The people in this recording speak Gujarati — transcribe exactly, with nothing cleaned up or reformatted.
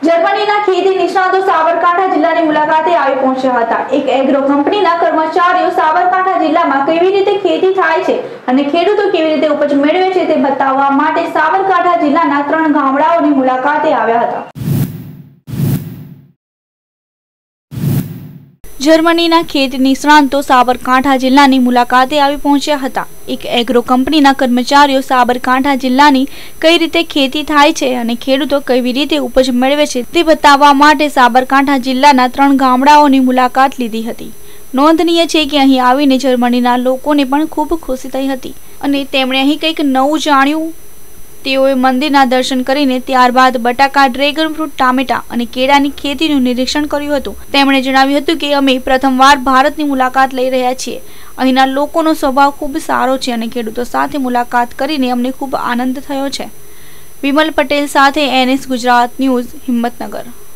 જર્મનીના ખેતી નિષ્ણાતો સાબરકાંઠા જિલ્લાની મુલાકાતે આવી પહોંચ્યા હતા। એક એગ્રો કંપનીના કર્મચારીઓ સાબરકાંઠા જિલ્લામાં કેવી રીતે ખેતી થાય છે અને ખેડૂતો કેવી રીતે ઉપજ મેળવે છે તે બતાવવા માટે સાબરકાંઠા જિલ્લાના ત્રણ ગામડાઓની મુલાકાતે આવ્યા હતા। જર્મનીના ખેતી નિષ્ણાતો સાબરકાંઠા જિલ્લાની મુલાકાતે આવી પહોંચ્યા હતા। એક એગ્રો કંપનીના કર્મચારીઓ સાબરકાંઠા જિલ્લાની કઈ રીતે ખેતી થાય છે અને ખેડૂતો કેવી રીતે ઉપજ મેળવે છે તે બતાવવા માટે સાબરકાંઠા જિલ્લાના ત્રણ ગામડાઓની મુલાકાત લીધી હતી। નોંધનીય છે કે અહીં આવીને જર્મનીના લોકોને પણ ખૂબ ખુશી થઈ હતી અને તેમણે અહીં કંઈક નવું જાણ્યું। તેઓએ મંદિરના દર્શન કરીને ત્યારબાદ બટાકા, ડ્રેગન ફ્રૂટ, ટામેટા અને કેળાની ખેતીનું નિરીક્ષણ કર્યું હતું। તેમણે જણાવ્યું હતું કે અમે પ્રથમવાર ભારતની મુલાકાત લઈ રહ્યા છીએ। અહીંના લોકોનો સ્વભાવ ખૂબ સારો છે અને ખેડૂતો સાથે મુલાકાત કરીને અમને ખૂબ આનંદ થયો છે। વિમલ પટેલ સાથે N S Gujarat news, Himmatnagar.